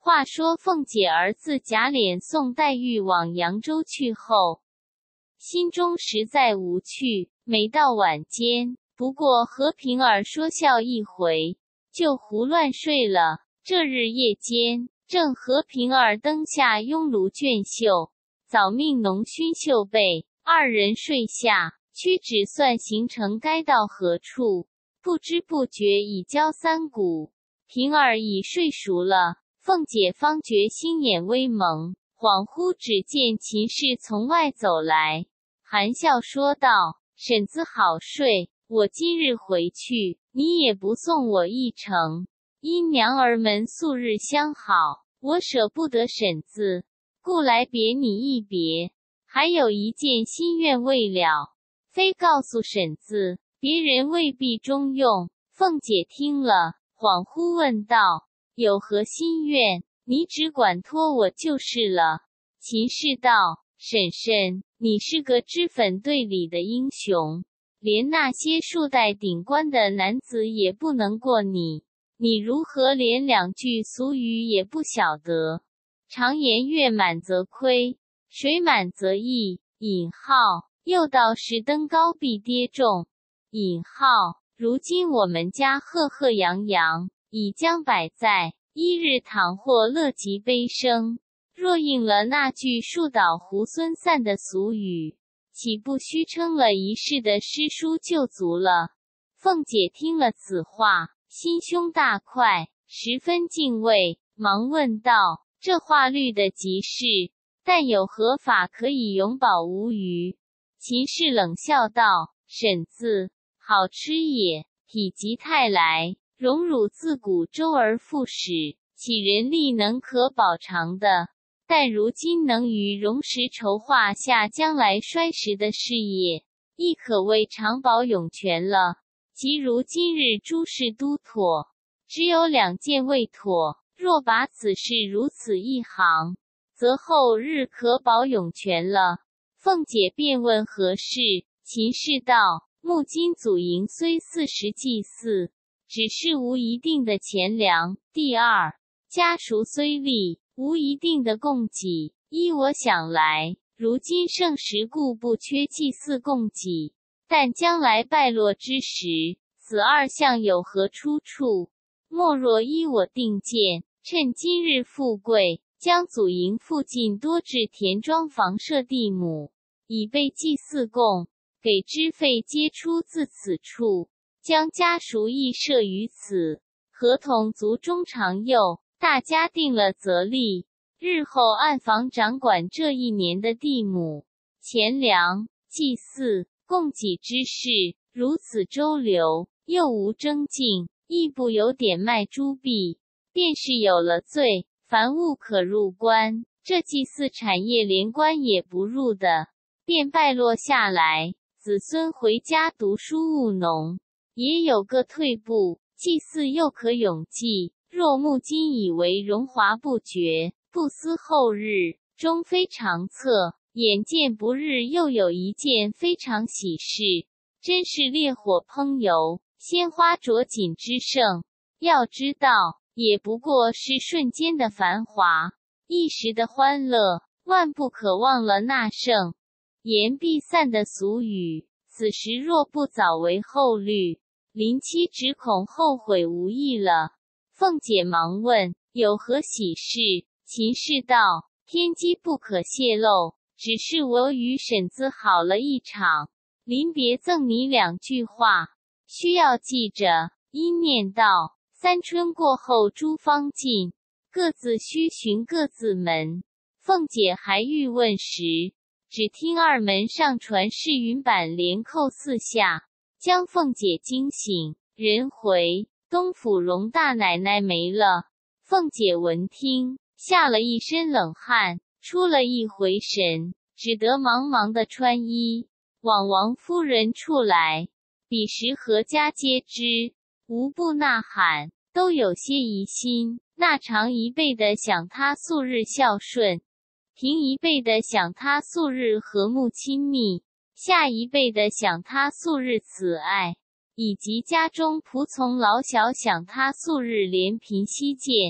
话说凤姐儿自贾琏送黛玉往扬州去后，心中实在无趣，每到晚间，不过和平儿说笑一回，就胡乱睡了。这日夜间，正和平儿灯下拥炉卷绣，早命浓熏绣被，二人睡下，屈指算行程该到何处，不知不觉已交3鼓，平儿已睡熟了。凤姐方觉心眼微蒙，恍惚只见秦氏从外走来，含笑说道：“婶子好睡，我今日回去，你也不送我一程。因娘儿们素日相好，我舍不得婶子，故来别你一别。还有一件心愿未了，非告诉婶子，别人未必中用。”凤姐听了，恍惚问道：“有何心愿？你只管托我就是了。”秦氏道：“婶婶，你是个脂粉队里的英雄，连那些数代顶冠的男子也不能过你，你如何连2句俗语也不晓得？常言月满则亏，水满则溢。引号又道是登高必跌重。引号如今我们家赫赫扬扬，已将摆在一日，倘或乐极悲生，若应了那句树倒猢狲散的俗语，岂不虚称了一世的诗书就足了？”凤姐听了此话，心胸大快，十分敬畏，忙问道：“这话虑得极是，但有何法可以永保无虞？”秦氏冷笑道：“婶子，好吃也，否极泰来，荣辱自古周而复始，岂人力能可保长的？但如今能于荣时筹划下将来衰时的事业，亦可谓长保永全了。即如今日诸事都妥，只有2件未妥，若把此事如此一行，则后日可保永全了。”凤姐便问何事，秦氏道：“目今祖营虽40祭祀，只是无一定的钱粮；第二，家塾虽立，无一定的供给。依我想来，如今盛时故不缺祭祀供给，但将来败落之时，此2项有何出处？莫若依我定见，趁今日富贵，将祖营附近多置田庄房舍地亩，以备祭祀供，给支费皆出自此处，将家塾亦设于此，合同族中长幼，大家定了则立，日后按房掌管这1年的地亩、钱粮、祭祀、供给之事，如此周流，又无争竞，亦不有点卖猪币，便是有了罪，凡物可入关，这祭祀产业连关也不入的，便败落下来，子孙回家读书务农，也有个退步，祭祀又可永继。若目今以为荣华不绝，不思后日，终非长策。眼见不日又有一件非常喜事，真是烈火烹油，鲜花着锦之盛。要知道，也不过是瞬间的繁华，一时的欢乐，万不可忘了那盛言必散的俗语。此时若不早为后虑，临期只恐后悔无益了。凤姐忙问：“有何喜事？”秦氏道：“天机不可泄露，只是我与婶子好了一场，临别赠你2句话，需要记着。”因念道：“3春过后诸方尽，各自须寻各自门。”凤姐还欲问时，只听2门上传世云板连扣4下，将凤姐惊醒。人回东府荣大奶奶没了。凤姐闻听，下了一身冷汗，出了一回神，只得忙忙的穿衣，往王夫人处来。彼时何家皆知，无不呐喊，都有些疑心。那常一辈的想他素日孝顺，平一辈的想他素日和睦亲密，下一辈的想他素日慈爱，以及家中仆从老小想他素日怜贫惜贱，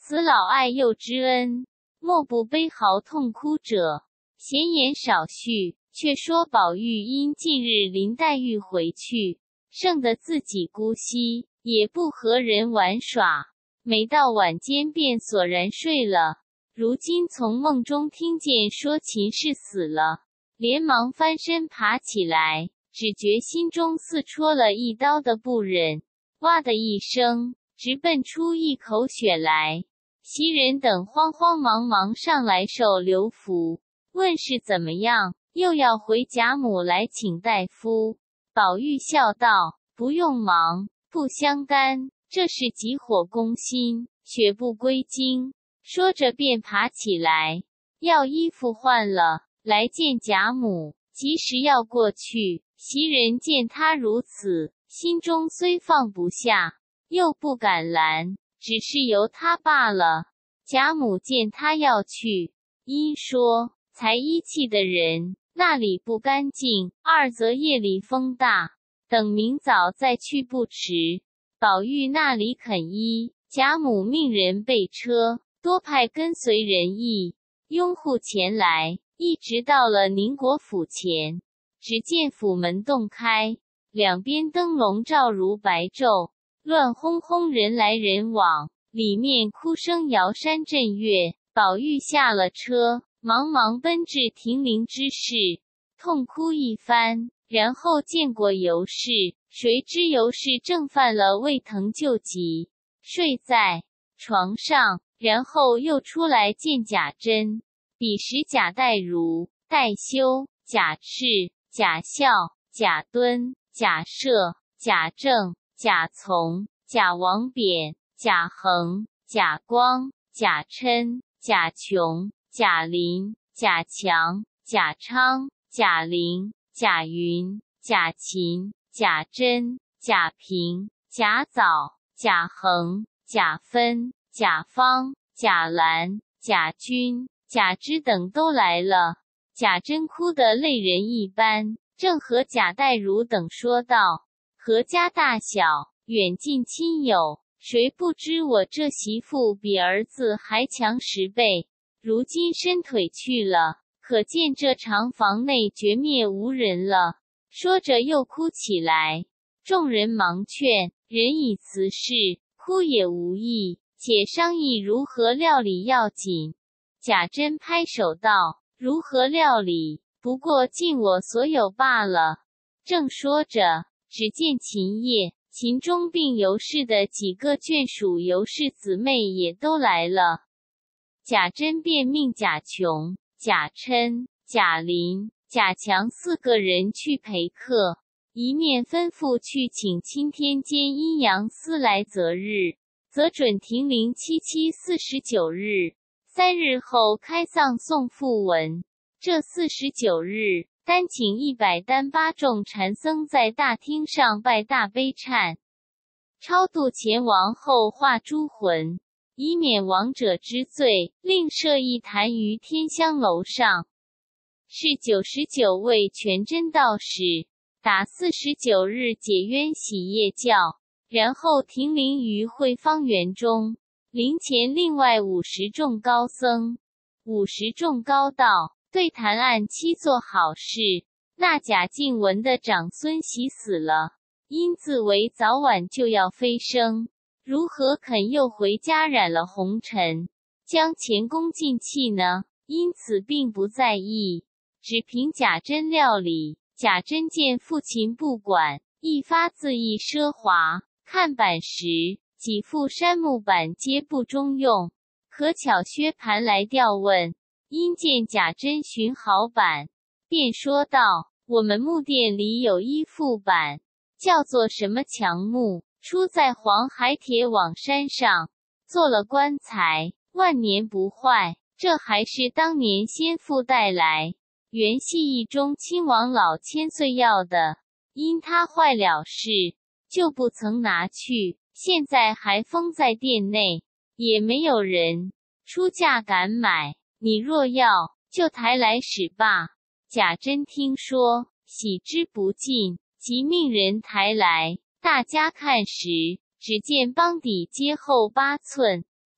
此老爱幼之恩，莫不悲嚎痛哭者。闲言少叙，却说宝玉因近日林黛玉回去，剩得自己孤息，也不和人玩耍，每到晚间便索然睡了。如今从梦中听见说秦氏死了，连忙翻身爬起来，只觉心中似戳了一刀的不忍，哇的一声，直奔出一口血来。袭人等慌慌忙忙上来受刘符，问是怎么样，又要回贾母来请大夫。宝玉笑道：不用忙，不相干，这是急火攻心，血不归经。说着便爬起来，要衣服换了，来见贾母。及时要过去，袭人见他如此，心中虽放不下，又不敢拦，只是由他罢了。贾母见他要去，因说：才衣气的人，那里不干净，二则夜里风大，等明早再去不迟。宝玉那里肯依，贾母命人备车，多派跟随人役拥护前来，一直到了宁国府前，只见府门洞开，两边灯笼照如白昼，乱哄哄人来人往，里面哭声摇山震岳。宝玉下了车，忙忙奔至停灵之室，痛哭一番，然后见过尤氏，谁知尤氏正犯了胃疼旧疾，睡在床上，然后又出来见贾珍。彼时贾代儒、代修、贾赤、贾孝、贾敦、贾赦、贾政、贾从、贾王扁、贾恒、贾光、贾琛、贾琼、贾林、贾强、贾昌、贾玲、贾云、贾芹、贾珍、贾平、贾藻、贾恒、贾芬、贾方、贾兰、贾君、贾芝等都来了。贾珍哭得泪人一般，正和贾代儒等说道：何家大小，远近亲友，谁不知我这媳妇比儿子还强10倍，如今伸腿去了，可见这长房内绝灭无人了。说着又哭起来。众人忙劝，人以辞事，哭也无益，且商议如何料理要紧。贾珍拍手道：如何料理，不过尽我所有罢了。正说着，只见秦业、秦钟并尤氏的几个眷属尤氏姊妹也都来了。贾珍便命贾琼、贾琛、贾林、贾强4个人去陪客，一面吩咐去请钦天监阴阳司来择日，则准停灵7期49日，3日后开丧送讣文。这49日，单请100单8众禅僧在大厅上拜大悲忏，超度前亡后化诸魂，以免亡者之罪，另设一坛于天香楼上。是99位全真道士，打49日解冤洗业教，然后停灵于会方园中。灵前另外50众高僧，50众高道，对谈案期做好事。那贾静雯的长孙喜死了，因自为早晚就要飞升，如何肯又回家染了红尘，将前功尽弃呢？因此并不在意，只凭贾珍料理。贾珍见父亲不管，一发自意奢华，看板时几副杉木板皆不中用，可巧薛蟠来调问，因见贾珍寻好板，便说道：我们木店里有一副板，叫做什么强木，出在黄海铁网山上，做了棺材，万年不坏。这还是当年先父带来，原系一中亲王老千岁要的，因他坏了事，就不曾拿去，现在还封在店内，也没有人出价敢买。你若要，就抬来使罢。贾珍听说，喜之不尽，即命人抬来。大家看时，只见帮底皆厚8寸，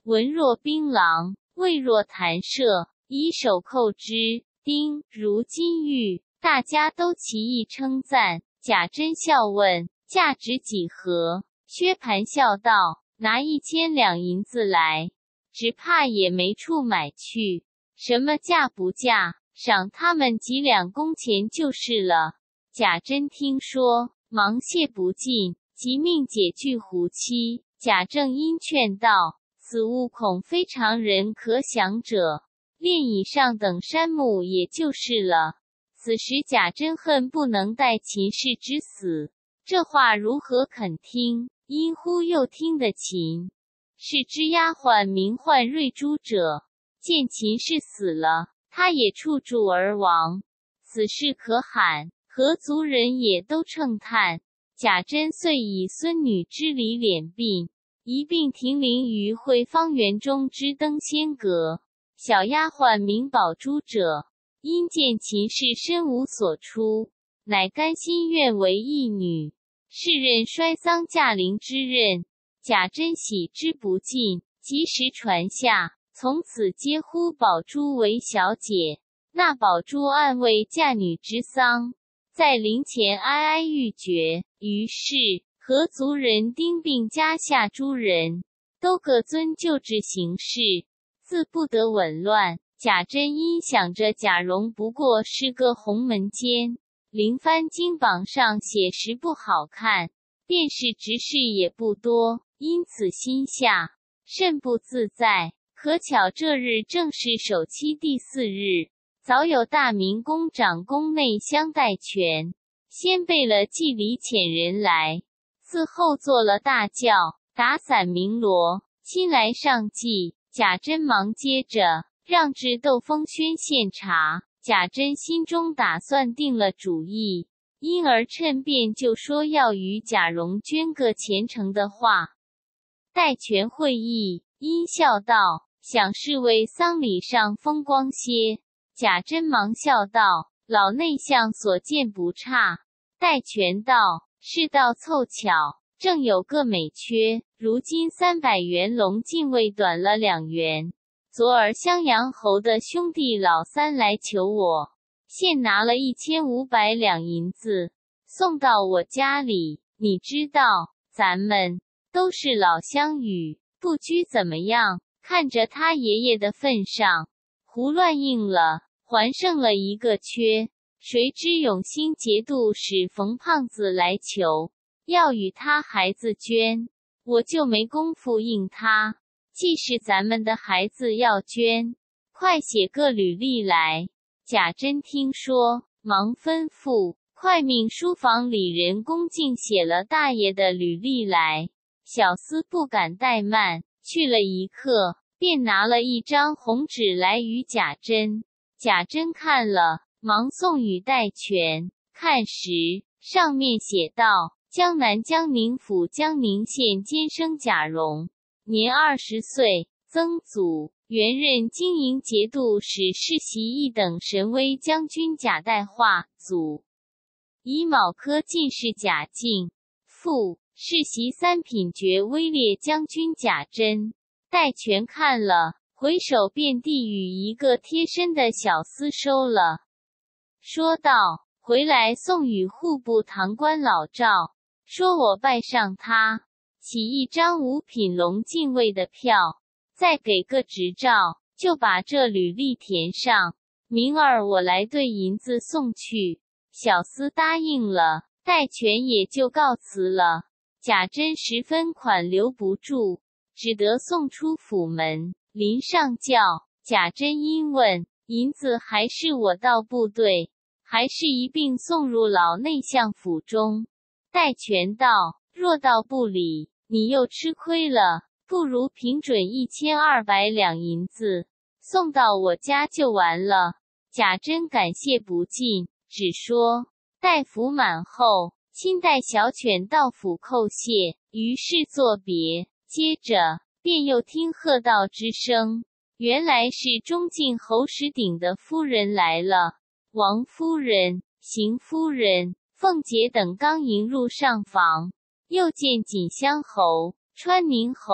文若槟榔，味若弹射，以手扣之，叮如金玉。大家都齐意称赞。贾珍笑问：价值几何？薛蟠笑道：拿1000两银子来，只怕也没处买去。什么价不价，赏他们几两工钱就是了。贾珍听说，忙谢不尽，即命解去胡妻。贾政因劝道：此物恐非常人可享者，炼以上等山木也就是了。此时贾珍恨不能待秦氏之死，这话如何肯听？因忽又听得秦氏之丫鬟名唤瑞珠者，见秦氏死了，他也触柱而亡，此事可罕，何族人也都称叹。贾珍遂以孙女之礼敛殡，一并停灵于惠芳园中之登仙阁。小丫鬟名宝珠者，因见秦氏身无所出，乃甘心愿为义女，是任衰丧驾陵之任。贾珍喜之不尽，及时传下，从此皆呼宝珠为小姐。那宝珠暗为嫁女之丧，在陵前哀哀欲绝。于是何族人丁并家下诸人，都各遵旧制行事，自不得紊乱。贾珍因想着贾蓉不过是个鸿门监，临藩经榜上写实不好看，便是执事也不多，因此心下甚不自在。可巧这日正是首期第4日，早有大明宫长宫内相代权，先备了祭礼遣人来，自后做了大轿，打伞鸣锣，亲来上祭。贾珍忙接着让至窦风轩献茶。贾珍心中打算定了主意，因而趁便就说要与贾蓉捐个虔诚的话。代权会意，因笑道：想是为丧礼上风光些。贾珍忙笑道：老内相所见不差。代权道：事到凑巧，正有个美缺，如今300元龙禁卫短了2元。昨儿襄阳侯的兄弟老三来求我，现拿了1500两银子送到我家里。你知道咱们都是老乡语，不拘怎么样，看着他爷爷的份上，胡乱应了，还剩了一个缺。谁知永兴节度使冯胖子来求，要与他孩子捐，我就没工夫应他。既是咱们的孩子要捐，快写个履历来。贾珍听说，忙吩咐，快命书房里人恭敬写了大爷的履历来。小厮不敢怠慢，去了一刻，便拿了一张红纸来与贾珍。贾珍看了，忙送与代权。看时，上面写道：江南江宁府江宁县监生贾蓉，年20岁，曾祖，原任经营节度使世袭一等神威将军贾代化，祖，乙卯科进士贾敬，父，世袭3品爵威烈将军贾珍。代权看了，回首便递与一个贴身的小厮收了，说道：回来送与户部堂官老赵，说我拜上他，起一张5品龙禁卫的票，再给个执照，就把这履历填上，明儿我来兑银子送去。小厮答应了，代权也就告辞了。贾珍十分款留不住，只得送出府门。临上轿，贾珍因问：银子还是我到部队，还是一并送入老内相府中？代权道：若到部里，你又吃亏了，不如平准1200两银子，送到我家就完了。贾珍感谢不尽，只说待服满后，亲带小犬到府叩谢，于是作别。接着便又听喝道之声，原来是中进侯石鼎的夫人来了。王夫人、邢夫人、凤姐等刚迎入上房，又见锦香侯、川宁侯、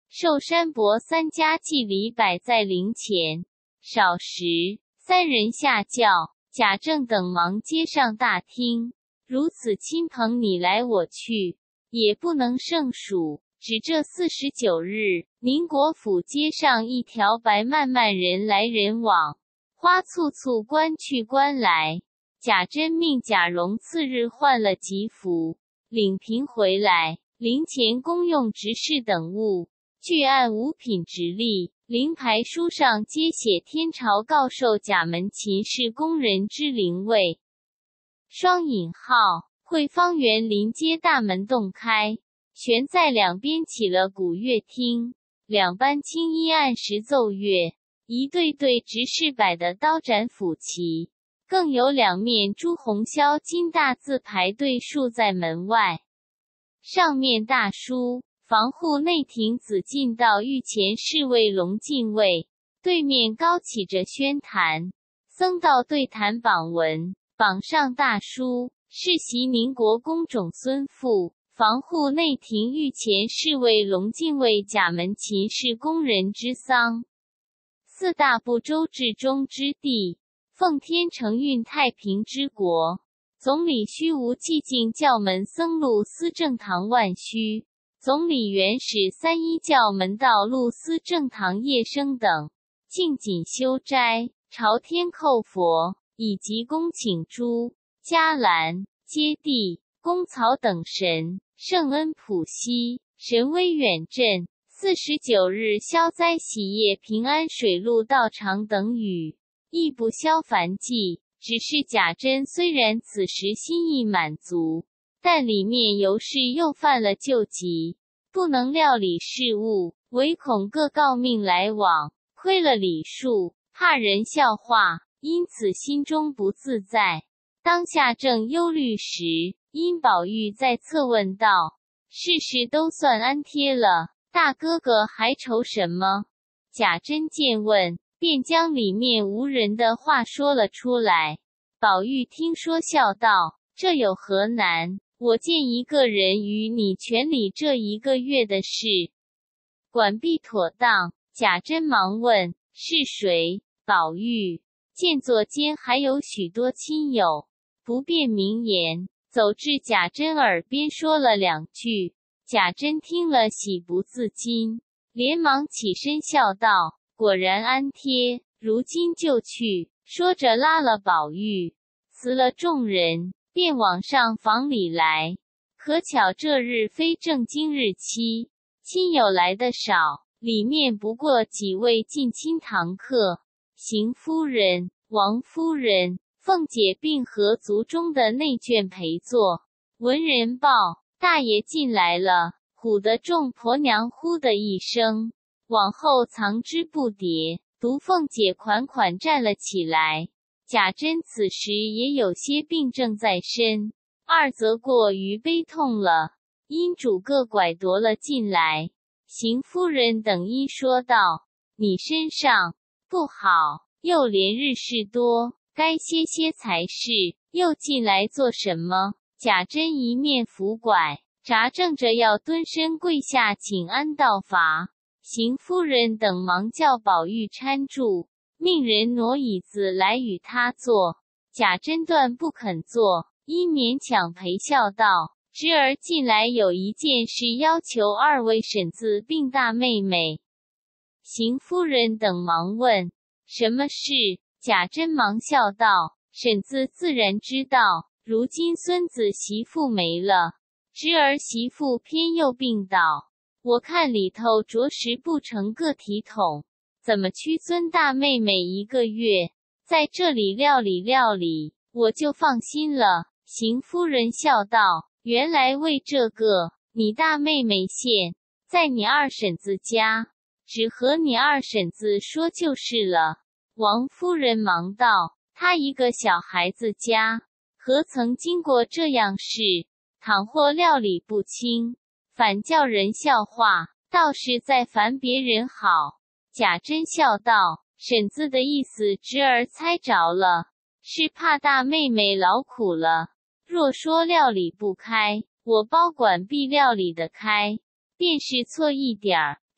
寿山伯三家祭礼摆在灵前。少时，三人下轿，贾政等忙接上大厅。如此亲朋你来我去，也不能胜数。只这49日，宁国府街上一条白漫漫，人来人往，花簇簇，官去官来。贾珍命贾蓉次日换了吉服，领凭回来，灵前公用执事等物，俱按五品直立。灵牌书上皆写天朝告授贾门秦氏工人之灵位。双引号，会芳园临街大门洞开，悬在两边起了古乐厅，两班青衣按时奏乐，一对对执事摆的刀斩斧旗，更有两面朱红销金大字排队竖在门外，上面大书防护内廷子进道御前侍卫龙禁卫，对面高起着宣坛，僧道对谈榜文，榜上大书世袭宁国公种孙父，防护内廷御前侍卫龙禁卫贾门秦氏工人之丧。四大部洲至中之地，奉天承运太平之国。总理虚无寂静教门僧录司正堂万虚，总理元始三一教门道录司正堂叶生等，敬谨修斋，朝天叩佛，以及恭请诸伽蓝、揭谛、公曹等神，圣恩普熙，神威远震。49日消灾喜业平安水陆道场等语，亦不消烦忌。只是贾珍虽然此时心意满足，但里面尤氏又犯了旧疾，不能料理事务，唯恐各诰命来往，亏了礼数，怕人笑话，因此心中不自在。当下正忧虑时，因宝玉在侧问道：事事都算安贴了，大哥哥还愁什么？贾珍见问，便将里面无人的话说了出来。宝玉听说，笑道：这有何难？我见一个人与你全理这1个月的事，管必妥当。贾珍忙问：是谁？宝玉见左间还有许多亲友，不便明言，走至贾珍耳边说了2句。贾珍听了喜不自禁，连忙起身笑道：果然安贴，如今就去。说着拉了宝玉，辞了众人，便往上房里来。可巧这日非正经日期，亲友来的少，里面不过几位近亲堂客，邢夫人、王夫人、凤姐并和族中的内眷陪坐。闻人报，大爷进来了，唬得众婆娘呼的一声，往后藏之不迭。独凤姐款款站了起来。贾珍此时也有些病症在身，二则过于悲痛了，因主各拐夺了进来。邢夫人等一说道：你身上不好，又连日事多，该歇歇才是，又进来做什么？贾珍一面扶拐，札正着要蹲身跪下请安道罚。邢夫人等忙叫宝玉搀住，命人挪椅子来与他坐。贾珍断不肯坐，因勉强陪笑道：侄儿近来有一件事要求二位婶子并大妹妹。邢夫人等忙问：什么事？贾珍忙笑道：婶子自然知道，如今孙子媳妇没了，侄儿媳妇偏又病倒，我看里头着实不成个体统，怎么屈尊大妹妹1个月，在这里料理，我就放心了。邢夫人笑道：原来为这个，你大妹妹现在你二婶子家，只和你二婶子说就是了。王夫人忙道：她一个小孩子家，何曾经过这样事？倘或料理不清，反叫人笑话，倒是在烦别人好。贾珍笑道：婶子的意思侄儿猜着了，是怕大妹妹劳苦了。若说料理不开，我包管必料理得开，便是错一点儿，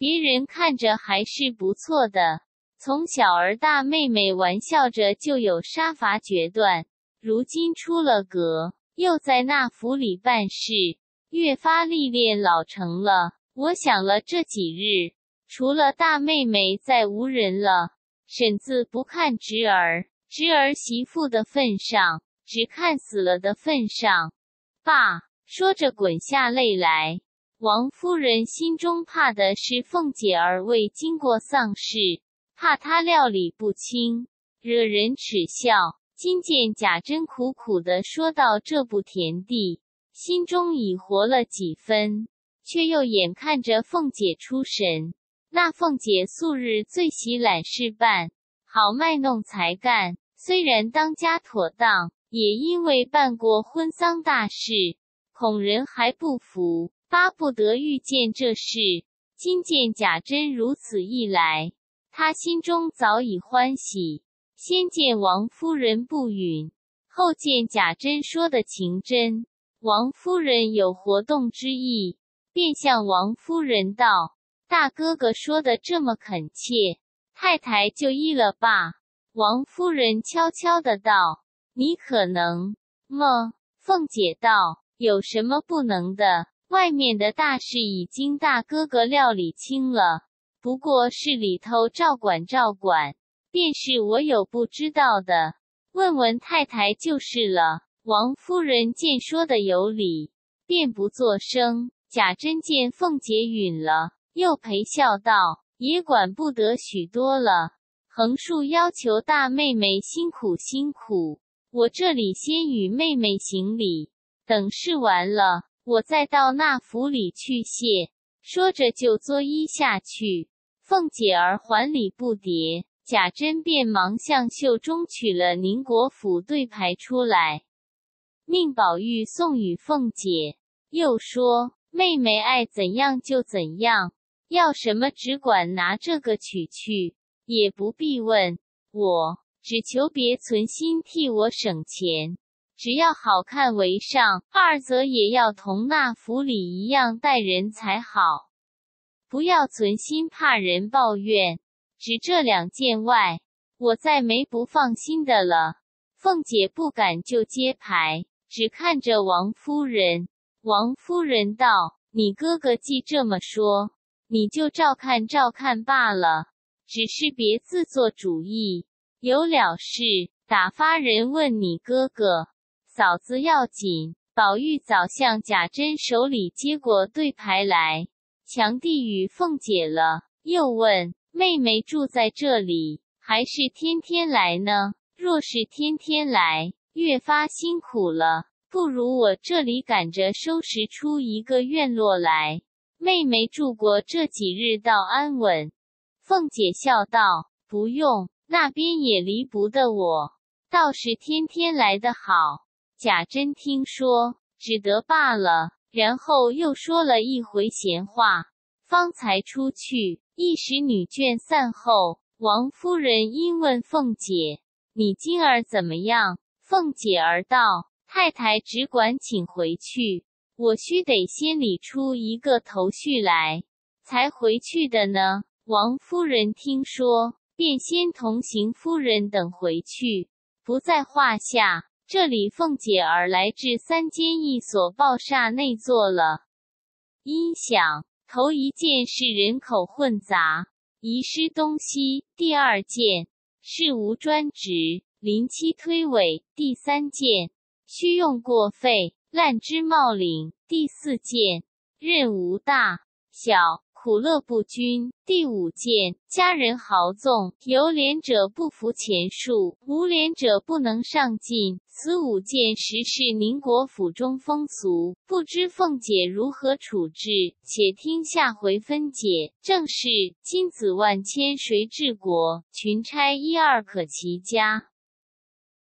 别人看着还是不错的。从小儿大妹妹玩笑着就有杀伐决断，如今出了阁，又在那府里办事，越发历练老成了。我想了这几日，除了大妹妹再无人了。婶子不看侄儿媳妇的份上，只看死了的份上。爸，说着滚下泪来。王夫人心中怕的是凤姐儿未经过丧事，怕她料理不清，惹人耻笑。今见贾珍苦苦地说到这步田地，心中已活了几分，却又眼看着凤姐出神。那凤姐素日最喜揽事办，好卖弄才干，虽然当家妥当，也因为办过婚丧大事，恐人还不服，巴不得遇见这事。今见贾珍如此一来，他心中早已欢喜。先见王夫人不允，后见贾珍说的情真，王夫人有活动之意，便向王夫人道：大哥哥说的这么恳切，太太就依了吧。王夫人悄悄的道：你可能么？凤姐道：有什么不能的？外面的大事已经大哥哥料理清了，不过是里头照管，便是我有不知道的，问问太太就是了。王夫人见说的有理，便不作声。贾珍见凤姐允了，又陪笑道：也管不得许多了，横竖要求大妹妹辛苦，我这里先与妹妹行礼，等事完了，我再到那府里去谢。说着就作揖下去。凤姐儿还礼不迭，贾珍便忙向袖中取了宁国府对牌出来，命宝玉送与凤姐，又说：妹妹爱怎样就怎样，要什么只管拿这个取去，也不必问我，只求别存心替我省钱，只要好看为上，二则也要同那府里一样待人才好，不要存心怕人抱怨。只这两件外，我再没不放心的了。凤姐不敢就接牌，只看着王夫人。王夫人道：你哥哥既这么说，你就照看罢了，只是别自作主意。有了事，打发人问你哥哥。嫂子要紧。宝玉早向贾珍手里接过对牌来，强递与凤姐了，又问：妹妹住在这里，还是天天来呢？若是天天来，越发辛苦了，不如我这里赶着收拾出一个院落来，妹妹住过这几日倒安稳。凤姐笑道：不用，那边也离不得我，倒是天天来得好。贾珍听说，只得罢了，然后又说了一回闲话，方才出去。一时女眷散后，王夫人因问凤姐：你今儿怎么样？凤姐儿道：太太只管请回去，我须得先理出一个头绪来，才回去的呢。王夫人听说，便先同邢夫人等回去，不在话下。这里凤姐儿来至3间一所报厦内坐了。因想，头一件是人口混杂，遗失东西；第二件事无专职，临期推诿；第三件需用过费，滥之冒领；第四件任无大小，苦乐不均；第五件家人豪纵，有廉者不服钱数，无廉者不能上进。此5件实是宁国府中风俗，不知凤姐如何处置，且听下回分解。正是金子万千谁治国，群钗1、2可齐家。